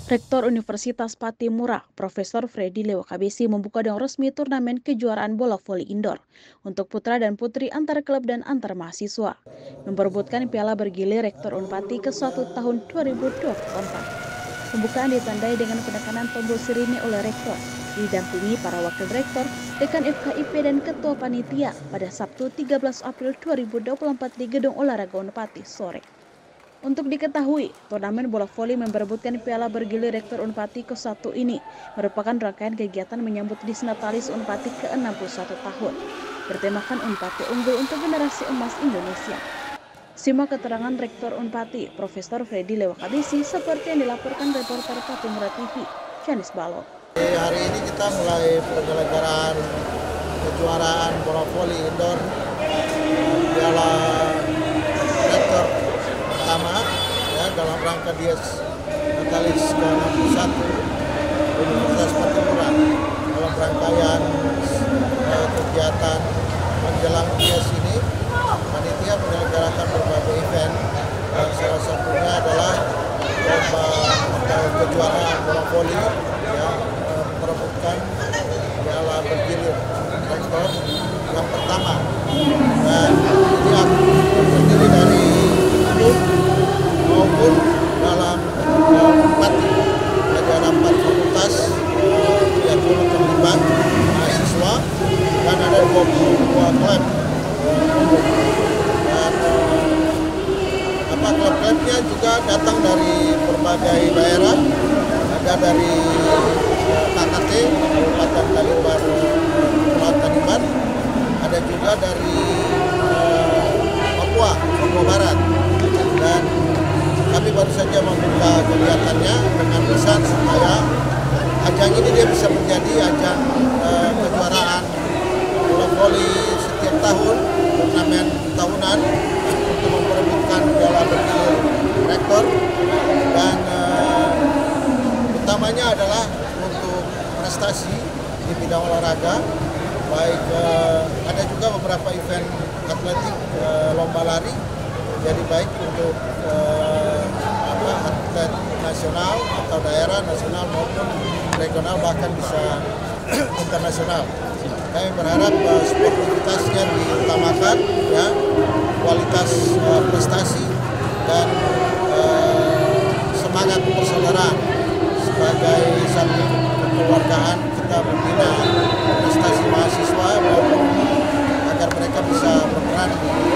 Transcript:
Rektor Universitas Patimura, Profesor Freddy Lewakabisi membuka dengan resmi turnamen kejuaraan bola voli indoor untuk putra dan putri antar klub dan antar mahasiswa, memperebutkan piala bergilir Rektor Unpati ke-1 tahun 2024. Pembukaan ditandai dengan penekanan tombol sirine oleh Rektor, didampingi para wakil Rektor, Dekan FKIP dan Ketua Panitia pada Sabtu 13 April 2024 di Gedung Olahraga Unpati sore. Untuk diketahui, turnamen bola voli memperebutkan piala bergilir Rektor Unpati ke-1 ini merupakan rangkaian kegiatan menyambut Disnatalis Unpati ke-61 tahun, bertemakan Unpati Unggul untuk Generasi Emas Indonesia. Simak keterangan Rektor Unpati, Profesor Freddy Lewakabisi seperti yang dilaporkan reporter Patimura TV, Janis Balo. Hari ini kita mulai penyelenggaraan kejuaraan bola voli indoor piala Rektor pertama ya, dalam rangka Disnatalis ke-61 Universitas Patimura. Dalam rangkaian kegiatan menjelang Dies ini, panitia menyelenggarakan berbagai event dan salah satunya adalah lomba kejuaraan bola voli ya, merebutkan piala bergilir Rektor yang pertama, dan ini terdiri dari klub maupun dalam Unpati. Jadi ada 4 fakultas yang terlibat mahasiswa dan ada 22 klub. Dan klub-klubnya juga datang dari berbagai daerah. Ada dari KKT, Kabupaten Talimbar, Pulau Tanimbar. Ada juga dari Papua Barat. Dan kami baru saja membuka kegiatannya dengan pesan supaya ajang ini dia bisa menjadi ajang kejuaraan bola voli setiap tahun, turnamen tahunan untuk memperebutkan piala bergilir Rektor, dan utamanya adalah untuk prestasi di bidang olahraga, baik ada juga beberapa event atletik, lomba lari, jadi baik untuk atlet nasional atau daerah, nasional maupun regional, bahkan bisa internasional. Kami berharap sportivitasnya diutamakan, ya, kualitas prestasi dan semangat persaudaraan sebagai satu kekeluargaan. Kita membina prestasi mahasiswa agar mereka bisa berperan di